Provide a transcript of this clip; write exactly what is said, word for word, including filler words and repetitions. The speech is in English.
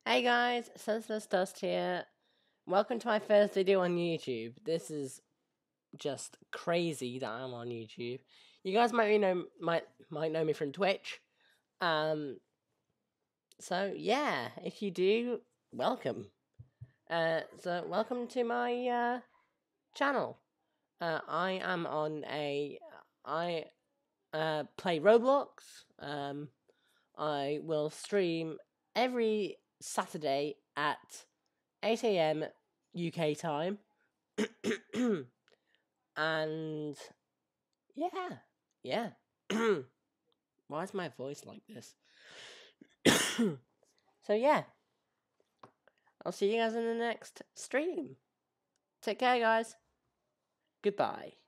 Hey guys, senelessdust here. Welcome to my first video on YouTube. This is just crazy that I'm on YouTube. You guys might know might might know me from Twitch. Um so yeah, if you do, welcome. Uh so welcome to my uh channel. Uh I am on a I uh play Roblox. Um I will stream every Saturday at eight A M U K time. And yeah, yeah. Why is my voice like this? So yeah, I'll see you guys in the next stream. Take care, guys. Goodbye.